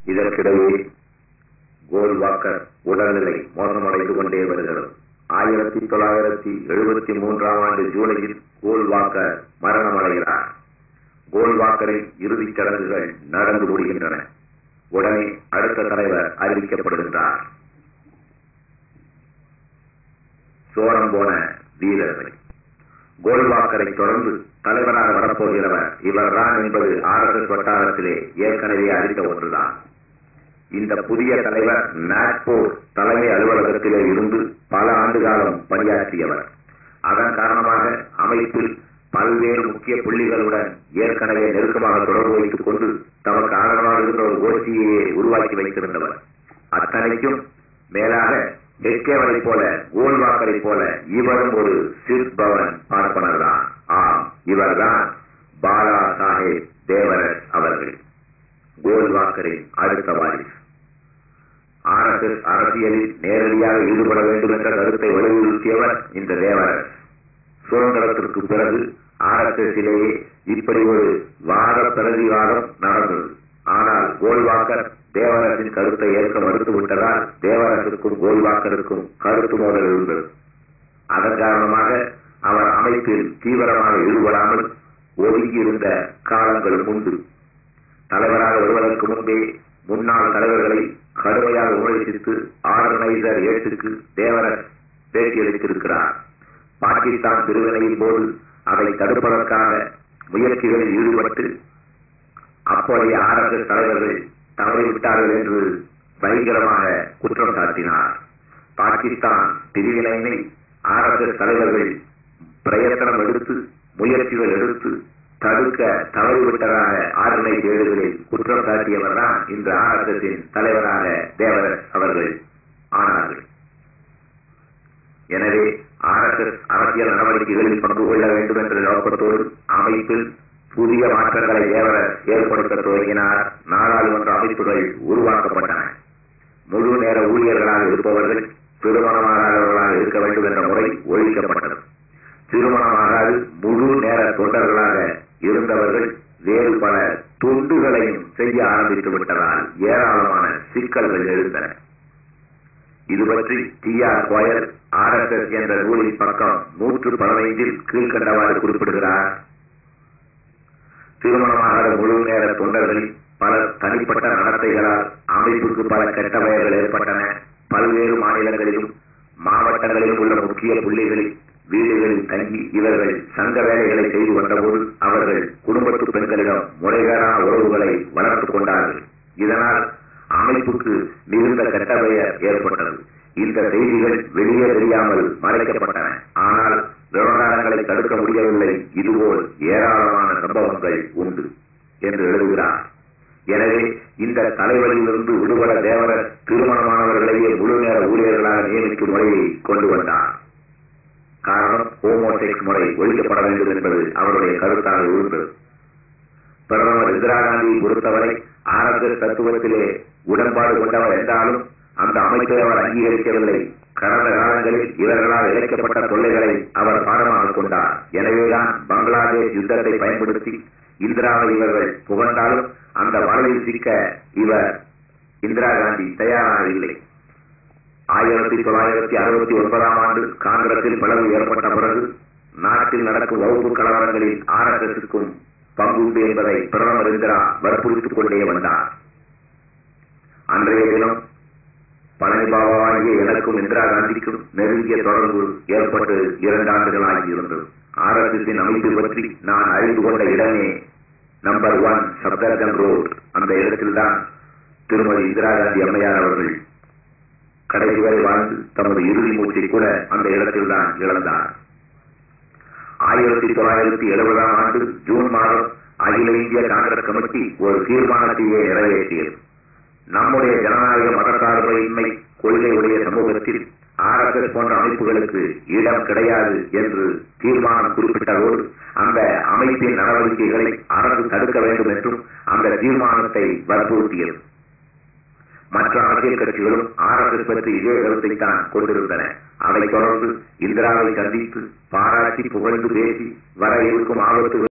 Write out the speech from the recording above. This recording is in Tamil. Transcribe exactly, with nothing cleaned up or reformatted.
இதற்கிடையே கோல்வாக்கர் உடல்நிலை மோசமடைந்து கொண்டே வருகிறது. ஆயிரத்தி தொள்ளாயிரத்தி எழுபத்தி மூன்றாம் ஆண்டு ஜூலையில் கோல்வாக்கர் மரணமடைகிறார். கோல்வாக்கரின் இறுதிச் சடங்குகள் நடந்து முடிகின்றன. உடனே அடுத்த தலைவர் அறிவிக்கப்படுகின்றார். சோரம் போன வீரர்கள். கோல்வாக்கரை தொடர்ந்து தலைவராக வரப்போகிறவர் இவர்தான் என்பது ஆர் எஸ் எஸ் வட்டாரத்திலே ஏற்கனவே அறிந்த ஒன்றுதான். இந்த புதிய தலைவர் நாக்பூர் தலைமை அலுவலகத்திலே இருந்து பல ஆண்டு காலம் பணியாற்றியவர். அதன் காரணமாக அமைப்பில் பல்வேறு முக்கிய புள்ளிகளுடன் ஏற்கனவே நெருக்கமாக தொடர்பு வைத்துக் கொண்டு தமக்கு ஆதரவாக இருந்த ஒரு கோஷ்டியை உருவாக்கி வைத்திருந்தவர். அத்தனைக்கும் மேலாக ஹெட்கேவரை போல கோல்வாக்கரை போல இவரும் ஒரு சிற்பவன் பார்ப்பனர் தான். ஆம், இவர்தான் பாலா சாஹேப் தேவரஸ் அவர்கள், கோல்வாக்கரின் அடுத்த வாரிசு. ஆர் எஸ் எஸ் அரசியலில் நேரடியாக ஈடுபட வேண்டும் என்ற கருத்தை வலியுறுத்தியவர் இந்த தேவரஸ். சுதந்திரத்திற்கு பிறகு ஆர் எஸ் எஸ்லேயே இப்படி ஒரு வாத பிரதிவாதம் நடந்தது. ஆனால் கோல்வாக்கர் தேவரசின் கருத்தை ஏற்க மறுத்து விட்டதால் தேவரசுக்கும் கோல்வாக்கருக்கும் கருத்து மோதல் இருந்தது. அதன் காரணமாக அவர் அமைப்பில் தீவிரமாக ஈடுபடாமல் ஒதுங்கி இருந்த காலங்களும் உண்டு. தலைவராக வருவதற்கு முன்பே முன்னாள் தலைவர்களை கடுமையாக விமர்சித்து ஆர்கனைசர் ஏட்டுக்கு தேவரஸ் பேட்டியளித்திருக்கிறார். பாகிஸ்தான் பிரிவினையின் போது அதை தடுப்பதற்கான முயற்சிகளில் ஈடுபட்டு அப்போதைய ஆர் எஸ் எஸ் தலைவர்கள் தவறிவிட்டார்கள் என்று பயங்கரமாக குற்றம் சாட்டினார். பாகிஸ்தான் பிரிவினை ஆர் எஸ் எஸ் தலைவர்கள் பிரயத்தனம் எடுத்து முயற்சிகள் எடுத்து தடுக்க தவறிவிட்டதாக ஆர்கனைஸ் ஏடுகளில் குற்றம் சாட்டியவர் தான் இந்த ஆர் எஸ் எஸ் தலைவராக தேவரஸ் அவர்கள் ஆனார்கள். எனவே ஆர் எஸ் எஸ் அரசியல் நடவடிக்கைகளில் பங்கு கொள்ள வேண்டும் என்ற நோக்கத்தோடு அமைப்பில் புதிய மாற்றங்களை தேவரஸ் ஏற்படுத்த துவங்கினார். நாடாளுமன்ற அமைப்புகள் உருவாக்கப்பட்டன. முழு நேர ஊழியர்களாக இருப்பவர்கள் திருமணமாகாதவர்களாக இருக்க வேண்டும் என்ற முறை ஒழிக்கப்பட்டது. திருமணமாகாது முழு நேர தொண்டர்களாக இருந்தவர்கள் வேறு பல தொண்டுகளையும் செய்ய ஆரம்பித்து விட்டதால் ஏராளமான சிக்கல்கள் எழுந்தன. இது பற்றி D R Goyal R S S என்ற நூலின் பக்கம் நூற்று பதினைந்தில் கீழ்கண்டவாறு குறிப்பிடுகிறார். திருமணமாகாத முழு நேர தொண்டர்களில் பல தனிப்பட்ட நடத்தைகளால் அமைப்புக்கு பல கெட்ட பெயர்கள் ஏற்பட்டன. பல்வேறு மாநிலங்களிலும் மாவட்டங்களிலும் உள்ள முக்கிய புள்ளிகளில் வீடுகளில் தங்கி இவர்கள் சங்க வேலைகளை செய்து வந்தபோது அவர்கள் குடும்பத்து பெண்களிடம் முறைகேடான உறவுகளை வளர்த்துக் கொண்டார்கள். இதனால் அமைப்புக்கு மிகுந்த கெட்ட பெயர் ஏற்பட்டது. இந்த செய்திகள் வெளியே தெரியாமல் மறைக்கப்பட்டன. ஆனால் விவகாரங்களை தடுக்க முடியவில்லை. இதுபோல் ஏராளமான சம்பவங்கள் உண்டு என்று எழுதுகிறார். எனவே இந்த தலைவலியிலிருந்து விடுபட தேவரஸ் திருமணமானவர்களையே முழு நேர ஊழியர்களாக நியமிக்கும் முறையை கொண்டு வந்தார். காரணம், ஹோமோசெக்ஸ் முறை ஒழிக்கப்பட வேண்டும் என்பது அவருடைய கருத்தாக இருந்தது. பிரதமர் இந்திரா காந்தியை பொறுத்தவரை ஆர் எஸ் எஸ் தத்துவத்திலே உடன்பாடு கொண்டவர் என்றாலும் அந்த அமைப்பை அவர் அங்கீகரிக்கவில்லை. கடந்த காலங்களில் இவர்களால் இழைக்கப்பட்ட தொல்லைகளை அவர் பாடமாக கொண்டார். எனவேதான் பங்களாதேஷ் யுத்தத்தை பயன்படுத்தி இந்திராவை இவர்கள் புகழ்ந்தாலும் அந்த வலையில் சிக்க இவர் இந்திரா காந்தி தயாராக இல்லை. ஆயிரத்தி தொள்ளாயிரத்தி அறுபத்தி ஒன்பதாம் ஆண்டு காங்கிரஸில் பிளவு ஏற்பட்ட பிறகு நாட்டில் நடக்கும் வகுப்பு கலவரங்களில் ஆர் எஸ் எஸ்க்கும் பங்குண்டு என்பதை பிரதமர் இந்திரா வற்புறுத்திக் கொண்டே வந்தார். அன்றைய தினம் பழனி பாபாவாகிய எனக்கும் இந்திரா காந்திக்கும் நெருங்கிய தொடர்பு ஏற்பட்டு இரண்டு ஆண்டுகள் ஆகியிருந்தது. ஆர் எஸ் எஸ் அமைப்பு பற்றி நான் அறிந்து கொண்ட இடமே நம்பர் ஒன் சப்தர்ஜன் ரோட். அந்த இடத்தில்தான் திருமதி இந்திரா காந்தி அம்மையார் அவர்கள் கடைசி வரை வாழ்ந்து தமது இறுதி மூச்சை கூட அந்த இடத்தில்தான் இழந்தார். ஆயிரத்தி தொள்ளாயிரத்தி எழுபதாம் ஆண்டு ஜூன் மாதம் அகில இந்திய காங்கிரஸ் கமிட்டி ஒரு தீர்மானத்தையே நிறைவேற்றியது. நம்முடைய ஜனநாயக மதசார்பின்மை கொள்கையுடைய சமூகத்தில் ஆர் எஸ் எஸ் போன்ற அமைப்புகளுக்கு இடம் கிடையாது என்று தீர்மானம் குறிப்பிட்டதோடு அந்த அமைப்பின் நடவடிக்கைகளை அரசு தடுக்க வேண்டும் என்றும் அந்த தீர்மானத்தை வற்புறுத்தியது. மற்ற அரசியல் கட்சிகளும் ஆர் எஸ் எஸ் பற்றி இதே கருத்தை தான் கொண்டிருந்தன. அதைத் தொடர்ந்து இந்திராவை சந்தித்து பாராட்டி புகழ்ந்து பேசி வர இருக்கும் ஆபத்து